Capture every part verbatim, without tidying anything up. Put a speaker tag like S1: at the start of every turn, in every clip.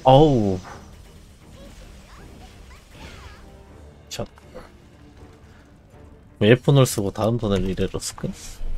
S1: 어우. 샷. 웨폰을 쓰고 다음 턴을 이래로 쓸까?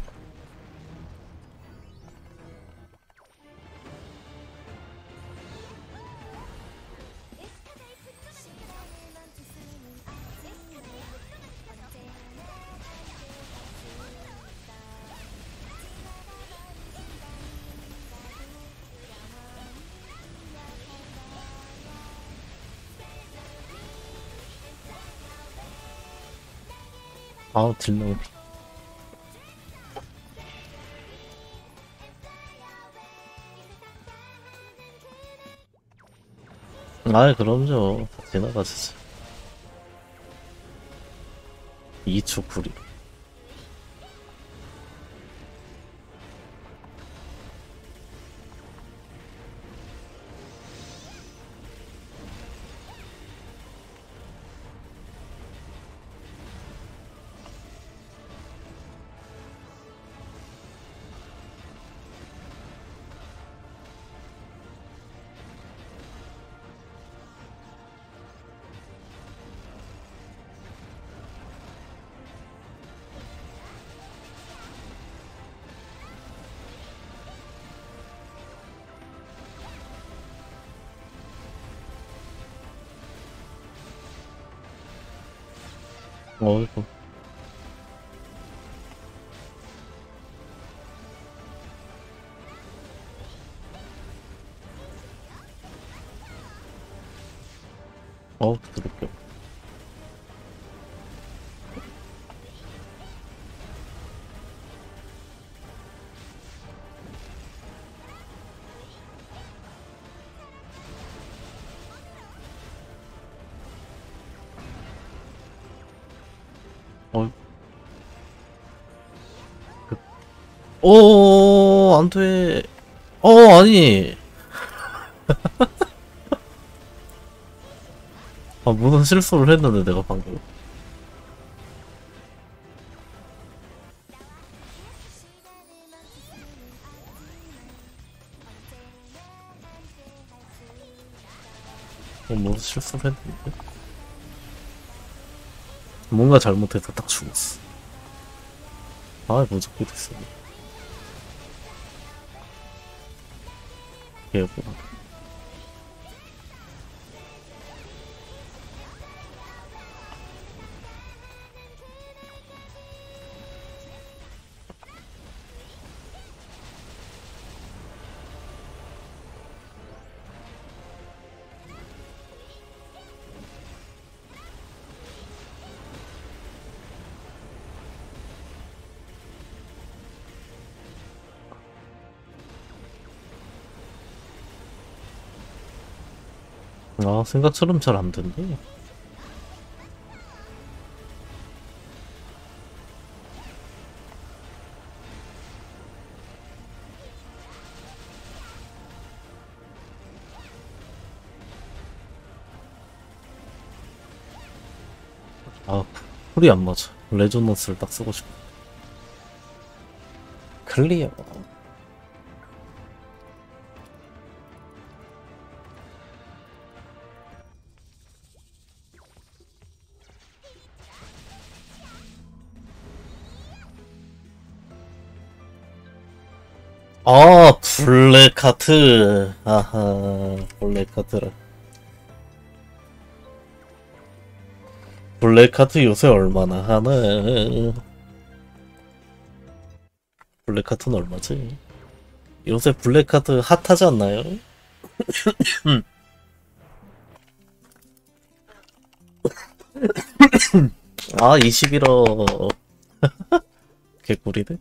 S1: 아우 딜러비. 아이 그럼요. 지나가시지. 이 초 구리. 어이구. 어우 부드럽게. 어이. 오, 안 돼. 어, 아니. 아, 무슨 실수를 했는데, 내가 방금. 어, 무슨 실수를 했는데? 뭔가 잘못해서 딱 죽었어. 아, 무조건 됐어. 개구나. 아, 생각처럼 잘 안 된대. 아, 풀이 안 맞아. 레조넌스를 딱 쓰고 싶어. 클리어. 아, 블랙하트. 아하, 블랙하트라. 블랙하트 요새 얼마나 하나? 블랙하트는 얼마지? 요새 블랙하트 핫하지 않나요? 아, 이십일어. 개꿀이네.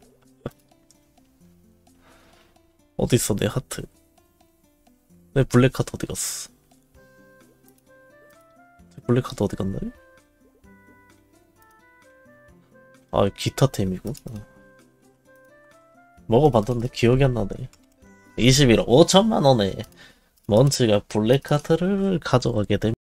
S1: 어딨어, 내 하트. 내 블랙하트 어디 갔어? 블랙하트 어디 갔나요? 아, 기타템이고. 먹어봤던데 기억이 안 나네. 이십일억 오천만 원에 먼치가 블랙하트를 가져가게 됩니다.